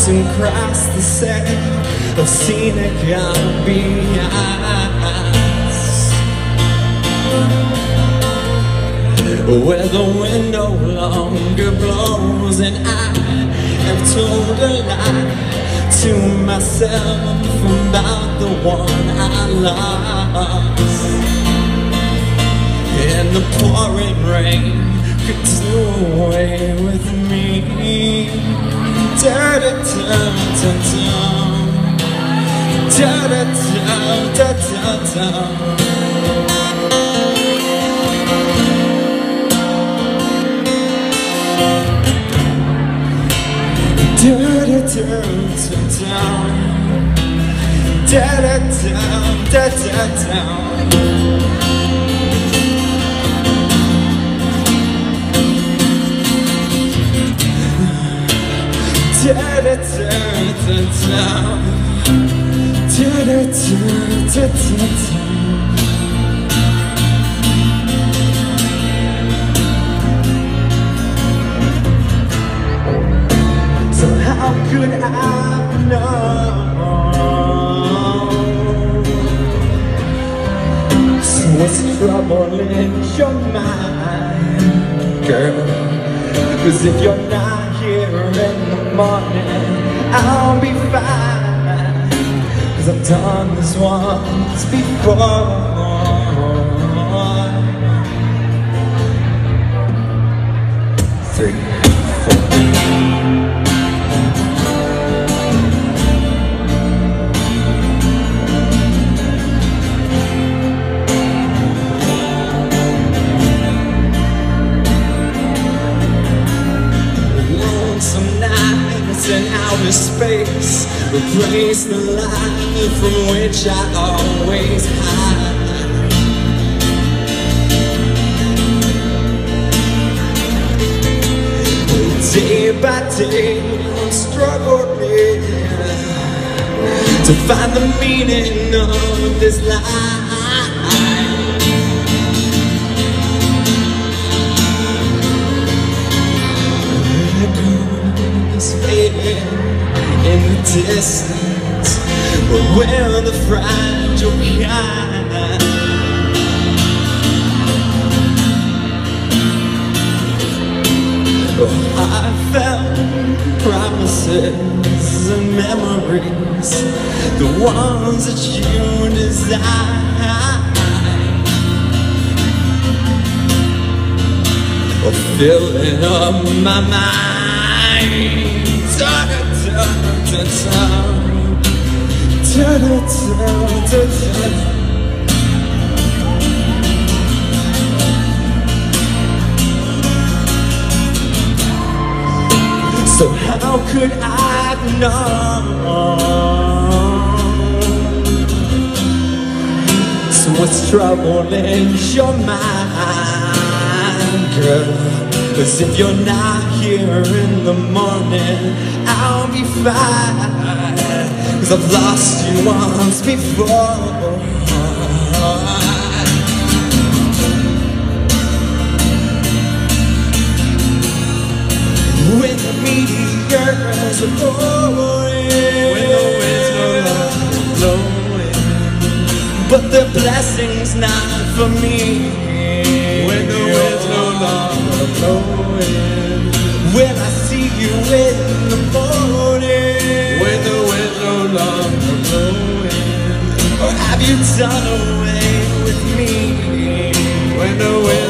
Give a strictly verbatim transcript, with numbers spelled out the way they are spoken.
soon cross the set of scenic ambience, where the wind no longer blows, and I have told a lie to myself about the one I lost. And the pouring rain could do away with me. Da-da-da-da-da, da-da-da-da-da-da. Da-da-da-da-da, da-da-da-da-da-da. Da-da-da-da-da, da-da-da-da-da-da. So how could I know? So what's trouble in your mind, girl? 'Cause if you're not here in the morning, I'll be fine, 'cause I've done this once before. Three, four. In outer space, replace the life from which I always hide. Day by day, I'm struggling to find the meaning of this life. In the distance, but we're the fragile kind. Oh, heartfelt promises and memories, the ones that you desire, are filling up my mind. Da-da-da-da-da, da-da-da-da-da. So how could I know? So what's trouble in your mind, girl? 'Cause if you're not here in the morning, I'll be fine, 'cause I've lost you once before. When the meteors are blowing, when the wind's no longer blowing, but the blessing's not for me. When the wind's no longer blowing, when I see you in the morning, when the wind's no longer blowing, or have you done away with me? When the wind